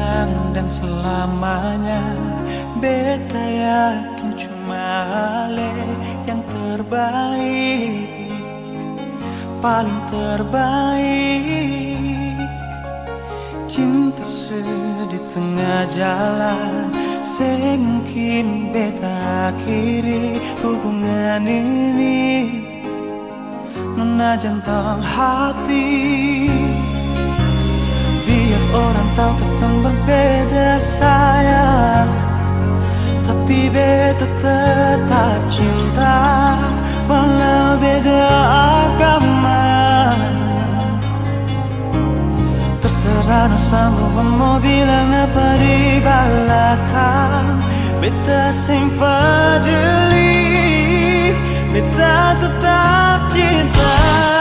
sekarang dan selamanya. Beta yakin cuma Ale yang terbaik, paling terbaik. Cinta di tengah jalan, semungkin beta akhiri hubungan ini. Nona jantung hati, biar orang tahu ketemu berbeda sayang, tapi beta tetap cinta walau beda agama. Terserah sama mau bilang apa di belakang, beta sing peduli, beta tetap cinta.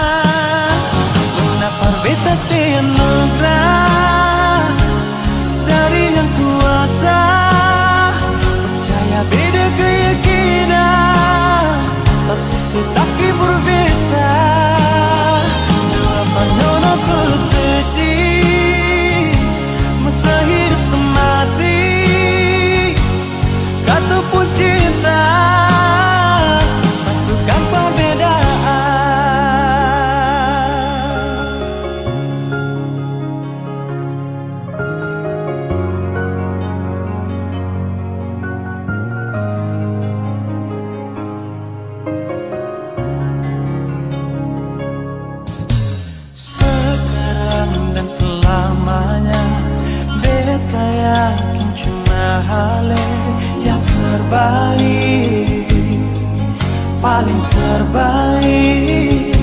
Kenapa beta sing anugerah dari yang kuasa, percaya beda keyakinan, tapi setaki berbeda. Kenapa nona tulus sedih, masa hidup semati, kata pun cinta, satukan perbedaan. Sekarang dan selamanya, beta yakin cuma Ale yang terbaik, paling terbaik.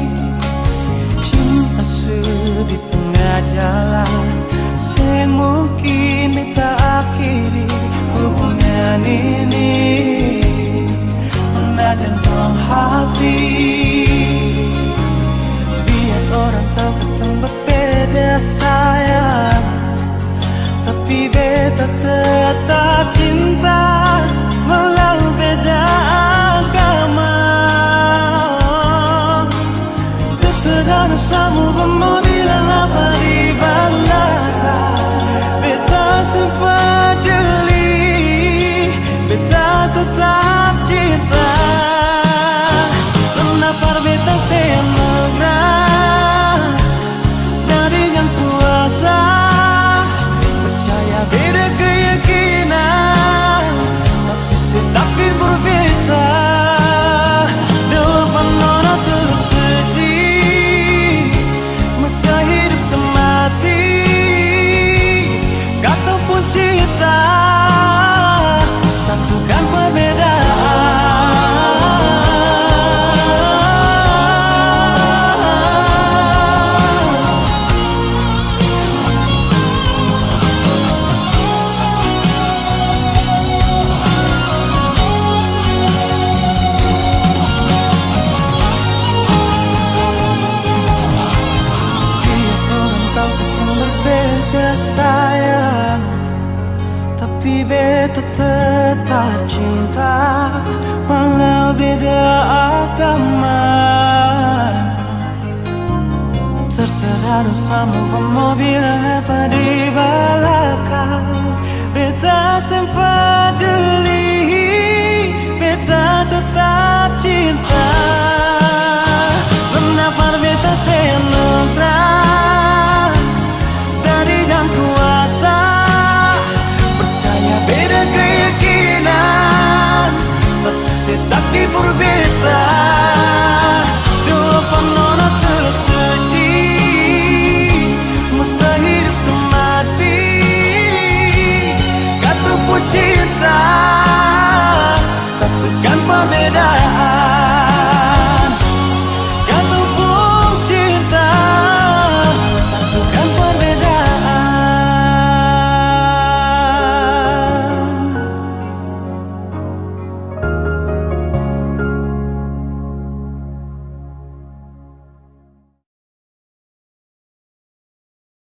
Cinta di tengah jalan, semungkin beta akhiri hubungan ini. Nona jantung hati, biar orang tahu ketemu berbeda sayang, tapi beta tetap cinta walau beda agama. Terserah sama mau bilang apa di belakang, beta sempat jeli, beta tetap cinta. Kenapa beta semegrah dari yang kuasa, percaya beda keyakinan, tapi setakdir berbeda. Depan nona tulus sedih, masa hidup semati, kata pun cinta, satukan perbedaan. Sayang, tapi beta tetap cinta walau beda agama. Terserah sama mau bilang apa di